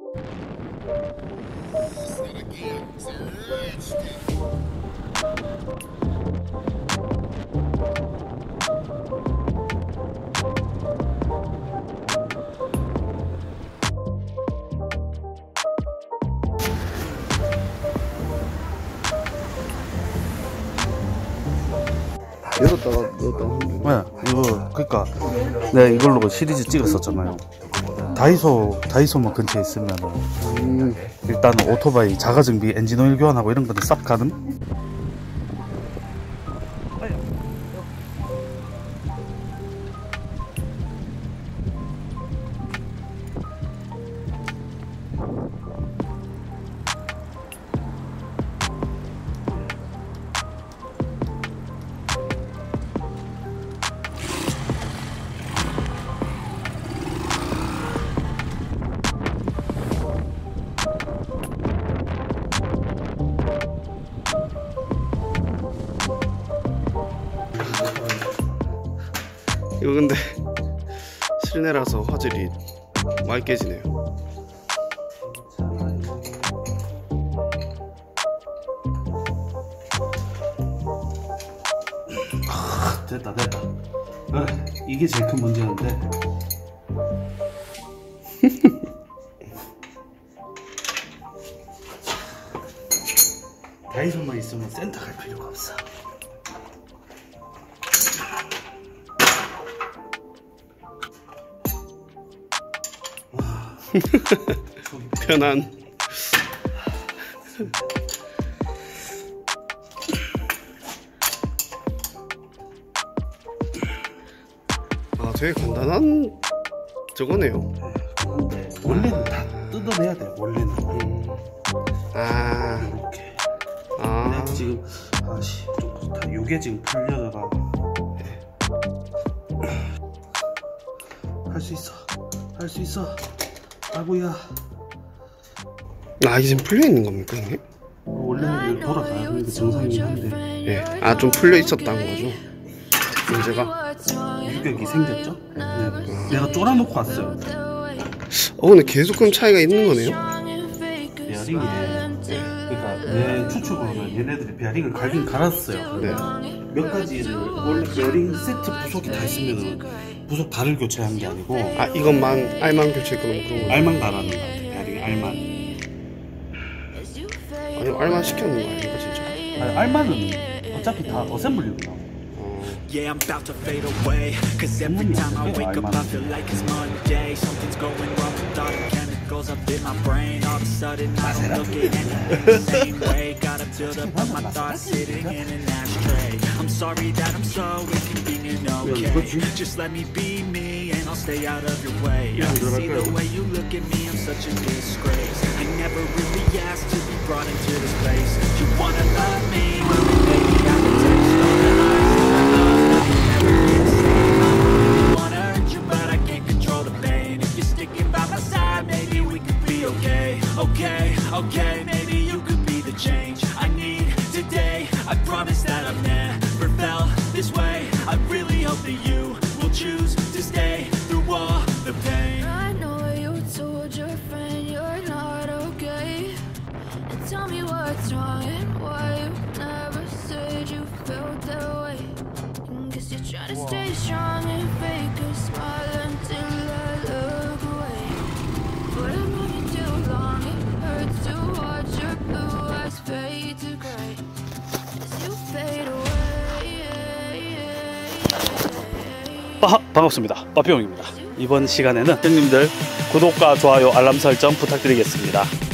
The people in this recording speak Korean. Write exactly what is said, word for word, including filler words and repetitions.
열었다가 넣었다가. 네, 이거 그러니까 내가 이걸로 시리즈 찍었었잖아요. 다이소 다이소만 근처에 있으면 음. 일단 오토바이 자가정비 엔진오일 교환하고 이런 거는 싹 가능. 이거 근데 실내라서 화질이 많이 깨지네요. 아, 됐다 됐다. 아, 이게 제일 큰 문제였는데. 다이소만 있으면 센터 갈 필요가 없어. 편안. 아, 되게 간단한 저거네요. 근데 원래는 다 뜯어내야 돼. 원래는. 음. 아, 이렇게. 아, 내가 지금 아씨 좀 다 요게 지금 풀려다가 할 수 있어. 할 수 있어. 아구야. 아, 이게 지금 풀려 있는 겁니까, 이게? 원래는 돌아가요. 이게 정상이긴 한데. 예, 아, 좀 풀려 있었다는 거죠. 문제가. 유격이 생겼죠? 네. 내가 쫄아놓고 왔어요. 어, 근데 계속 그럼 차이가 있는 거네요. 베어링이 그러니까 내 추측으로는 얘네들이 베어링을 갈긴 갈았어요. 네. 몇 가지를 원래 베어링 세트 부속이 다 있으면 부속 다를 교체한 게 아니고 아, 이것만 알만 교체했거나 그런 거. 알만 갈아는 것 같아. 베어링 알만. 아니, 알만 시켰는 거 아닙니까, 진짜? 아니, 알만은 어차피 다 어셈블리구나. Yeah, I'm about to fade away. Cause every time I wake up I feel like it's Monday. Something's going wrong with all the chemicals up in my brain. All of a sudden I don't look at anything the same way. Gotta build up all my thoughts sitting in an ashtray. I'm sorry that I'm so inconvenient, okay? Just let me be me and I'll stay out of your way. I see the way you look at me, I'm such a disgrace. I never really asked to be brought into this place. You wanna love me? Well, maybe I can taste all the highs. Okay, okay, maybe you could be the change I need today. I promise that I've never felt this way. I really hope that you will choose to stay through all the pain. I know you told your friend you're not okay, and tell me what's wrong and why you never said you felt that way. Guess you're trying to stay strong and fake a smile until I look away. But I've known you too long, it hurts to watch your blue eyes fade to gray as you fade away. 아, 반갑습니다. 빠삐용입니다. 이번 시간에는 형님들 구독과 좋아요 알람 설정 부탁드리겠습니다.